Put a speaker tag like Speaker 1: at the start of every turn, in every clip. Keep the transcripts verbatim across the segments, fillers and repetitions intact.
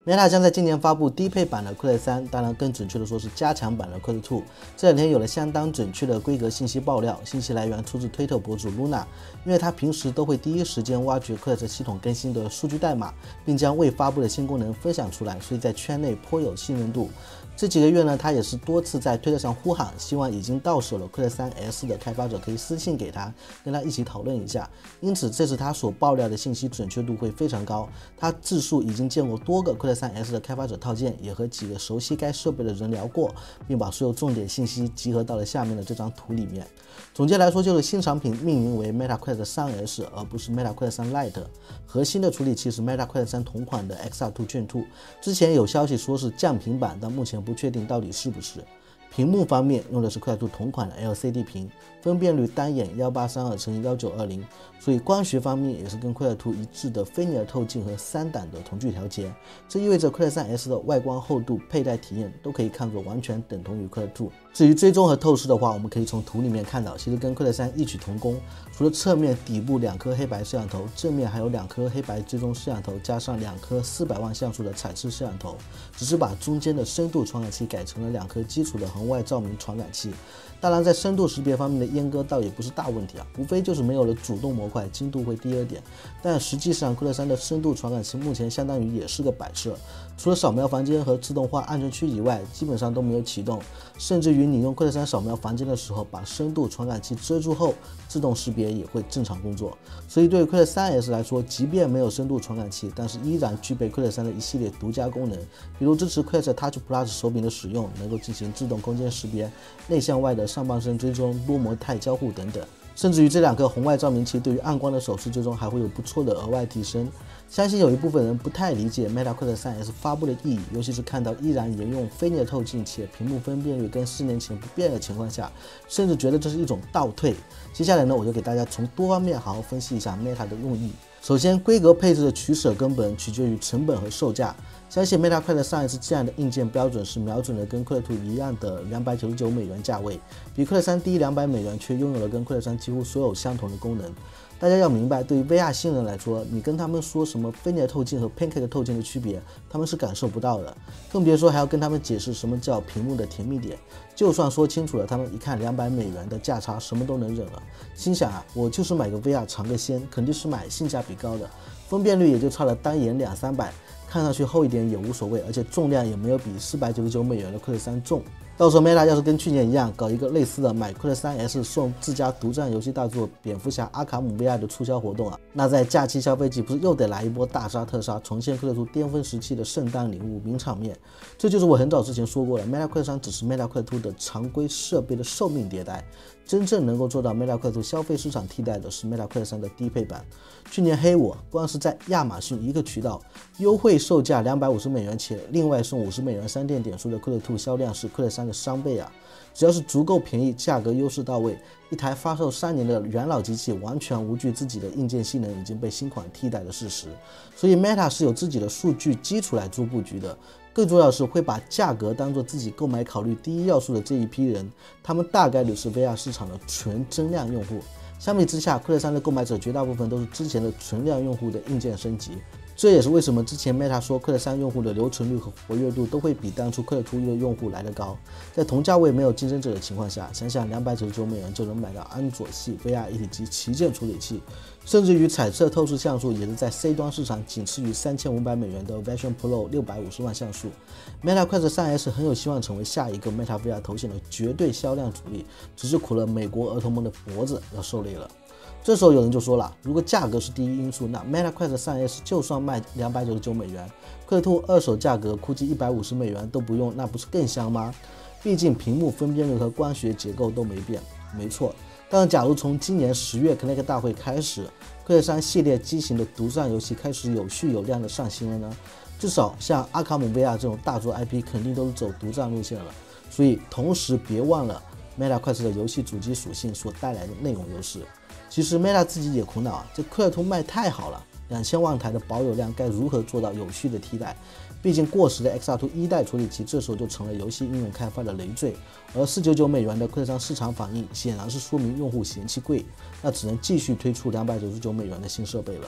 Speaker 1: Meta 将在今年发布低配版的 Quest 三，当然更准确的说是加强版的 Quest 二。这两天有了相当准确的规格信息爆料，信息来源出自推特博主 Luna， 因为他平时都会第一时间挖掘 Quest 系统更新的数据代码，并将未发布的新功能分享出来，所以在圈内颇有信任度。这几个月呢，他也是多次在推特上呼喊，希望已经到手了 Quest 三 S 的开发者可以私信给他，跟他一起讨论一下。因此，这次他所爆料的信息准确度会非常高。他自述已经见过多个 Quest 三 S 的开发者套件，也和几个熟悉该设备的人聊过，并把所有重点信息集合到了下面的这张图里面。总结来说，就是新产品命名为 Meta Quest 三 S， 而不是 Meta Quest 三 Lite。核心的处理器是 Meta Quest 三同款的 X R 二 Gen 二。之前有消息说是降频版，但目前不确定到底是不是。屏幕方面用的是 Quest 二同款的 L C D 屏，分辨率单眼一八三二乘以一九二零，所以光学方面也是跟 Quest 二一致的菲涅尔透镜和三档的同距调节。这意味着 Quest 三 S 的外观厚度、佩戴体验都可以看作完全等同于 Quest 二。至于追踪和透视的话，我们可以从图里面看到，其实跟 Quest 三异曲同工。除了侧面底部两颗黑白摄像头，正面还有两颗黑白追踪摄像头，加上两颗四百万像素的彩色摄像头，只是把中间的深度传感器改成了两颗基础的红外照明传感器。当然，在深度识别方面的阉割倒也不是大问题啊，无非就是没有了主动模块，精度会低了点。但实际上 Quest 三的深度传感器目前相当于也是个摆设，除了扫描房间和自动化安全区以外，基本上都没有启动。甚至于你用 Quest 三扫描房间的时候，把深度传感器遮住后，自动识别也会正常工作。所以对于 Quest 三 S 来说，即便没有深度传感器，但是依然具备 Quest 三的一系列独家功能，比如支持 Quest Touch Plus 手柄的使用，能够进行自动空间识别、内向外的上半身追踪、多模态交互等等。甚至于这两颗红外照明器对于暗光的手势追踪还会有不错的额外提升。相信有一部分人不太理解 Meta Quest 三 S 发布的意义，尤其是看到依然沿用菲涅透镜且屏幕分辨率跟四年前不变的情况下，甚至觉得这是一种倒退。接下来呢，我就给大家从多方面好好分析一下 Meta 的用意。首先，规格配置的取舍根本取决于成本和售价。相信 Meta Quest 三 S 这样的硬件标准是瞄准了跟 Quest 二一样的两百九十九美元价位，比 Quest 三低两百美元，却拥有了跟 Quest 三几乎所有相同的功能。大家要明白，对于 V R 新人来说，你跟他们说什么菲涅透镜和 Pancake 透镜的区别，他们是感受不到的，更别说还要跟他们解释什么叫屏幕的甜蜜点。就算说清楚了，他们一看两百美元的价差，什么都能忍了。心想啊，我就是买个 V R 尝个鲜，肯定是买性价比高的，分辨率也就差了单眼两三百，看上去厚一点也无所谓，而且重量也没有比四百九十九美元的 Quest 三重。到时候 Meta 要是跟去年一样搞一个类似的买 Quest 三 S 送自家独占游戏大作蝙蝠侠阿卡姆 V R 的促销活动啊，那在假期消费季不是又得来一波大杀特杀，重现 Quest 二巅峰时期的圣诞礼物名场面。这就是我很早之前说过的， Meta Quest 三只是 Meta Quest 二的常规设备的寿命迭代，真正能够做到 Meta Quest 二消费市场替代的是 Meta Quest 三的低配版。去年黑我光是在亚马逊一个渠道优惠售价两百五十美元，且另外送五十美元商店点数的 Quest 二销量是 Quest 三的双倍啊！只要是足够便宜，价格优势到位，一台发售三年的元老机器完全无惧自己的硬件性能已经被新款替代的事实。所以 Meta 是有自己的数据基础来做布局的。更重要的是会把价格当做自己购买考虑第一要素的这一批人，他们大概率是 V R 市场的纯增量用户。相比之下 Quest 三的购买者绝大部分都是之前的存量用户的硬件升级，这也是为什么之前 Meta 说 Quest 三用户的留存率和活跃度都会比当初 Quest 二的用户来得高。在同价位没有竞争者的情况下，想想两百九十九美元就能买到安卓系 V R 一体机旗舰处理器，甚至于彩色透视像素也是在 C 端市场仅次于三千五百美元的 Vision Pro 六百五十万像素。Meta Quest 三 S 很有希望成为下一个 Meta V R 头显的绝对销量主力，只是苦了美国儿童们的脖子要受累了。这时候有人就说了，如果价格是第一因素，那 Meta Quest 三 S 就算卖两百九十九美元， Quest 二二手价格估计一百五十美元都不用，那不是更香吗？毕竟屏幕分辨率和光学结构都没变。没错，但是假如从今年十月 Connect 大会开始， Quest 三系列机型的独占游戏开始有序有量的上新了呢，至少像阿卡姆 V R 这种大作 I P 肯定都是走独占路线了。所以同时别忘了 Meta Quest 的游戏主机属性所带来的内容优势。其实 Meta 自己也苦恼啊，这 Quest 二卖太好了，两千万台的保有量该如何做到有序的替代？毕竟过时的 X R 二 一代处理器这时候就成了游戏应用开发的累赘，而四百九十九美元的 Quest 三市场反应显然是说明用户嫌弃贵，那只能继续推出两百九十九美元的新设备了。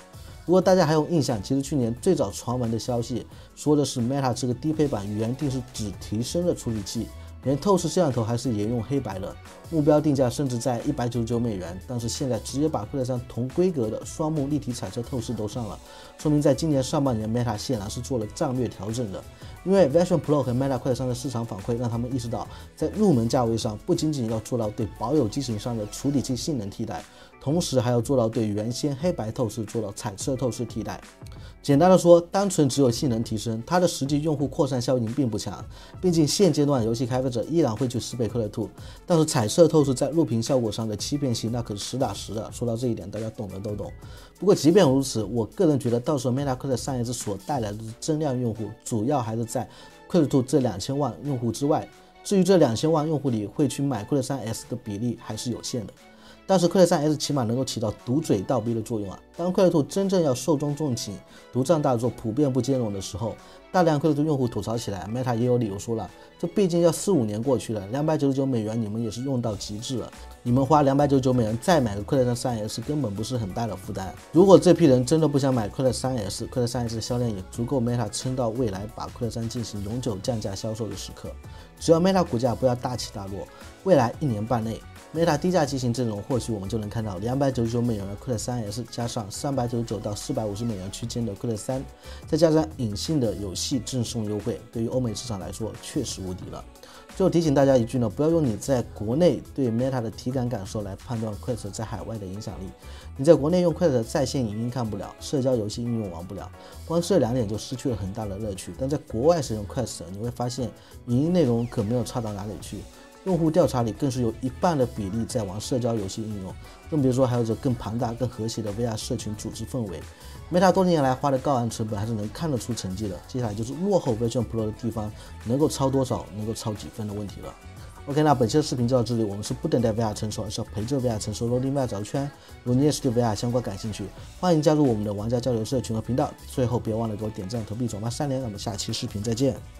Speaker 1: 如果大家还有印象，其实去年最早传闻的消息说的是 Meta 这个低配版原定是只提升了处理器，连透视摄像头还是沿用黑白的，目标定价甚至在一百九十九美元，但是现在直接把快三同规格的双目立体彩色透视都上了，说明在今年上半年 Meta 显然是做了战略调整的。因为 Vision Pro 和 Meta 快三的市场反馈让他们意识到，在入门价位上不仅仅要做到对保有机型上的处理器性能替代，同时还要做到对原先黑白透视做到彩色透视替代。简单的说，单纯只有性能提升，它的实际用户扩散效应并不强。毕竟现阶段游戏开发者依然会去适配 Quest 二，但是彩色透视在录屏效果上的欺骗性那可是实打实的。说到这一点，大家懂的都懂。不过即便如此，我个人觉得到时候 Meta Quest 三 S 所带来的增量用户，主要还是在 Quest 二这两千万用户之外。至于这两千万用户里会去买 Quest 三 S 的比例还是有限的。但是 Quest 三 S 起码能够起到堵嘴倒逼的作用啊！当 Quest 二真正要受众众请、独占大作、普遍不兼容的时候，大量 Quest 二用户吐槽起来 ，Meta 也有理由说了，这毕竟要四五年过去了，两百九十九美元你们也是用到极致了，你们花两百九十九美元再买个 Quest 三 S 根本不是很大的负担。如果这批人真的不想买 Quest 三 S，Quest 三 S 的销量也足够 Meta 撑到未来把 Quest 三进行永久降价销售的时刻。只要 Meta 股价不要大起大落，未来一年半内。Meta 低价机型阵容，或许我们就能看到两百九十九美元的 Quest 三 S， 加上三百九十九到四百五十美元区间的 Quest 三，再加上隐性的游戏赠送优惠，对于欧美市场来说确实无敌了。最后提醒大家一句呢，不要用你在国内对 Meta 的体感感受来判断 Quest 在海外的影响力。你在国内用 Quest 在线影音看不了，社交游戏应用玩不了，光这两点就失去了很大的乐趣。但在国外使用 Quest， 你会发现影音内容可没有差到哪里去。用户调查里更是有一半的比例在玩社交游戏应用，更别说还有着更庞大、更和谐的 V R 社群组织氛围。Meta 多年来花的高昂成本还是能看得出成绩的，接下来就是落后 Vision Pro 的地方能够超多少、能够超几分的问题了。OK， 那本期的视频就到这里，我们是不等待 V R 成熟，而是要陪着 V R 成熟，罗定 V R 找圈。如果你也是对 V R 相关感兴趣，欢迎加入我们的玩家交流社群和频道。最后别忘了给我点赞、投币、转发、三连，我们下期视频再见。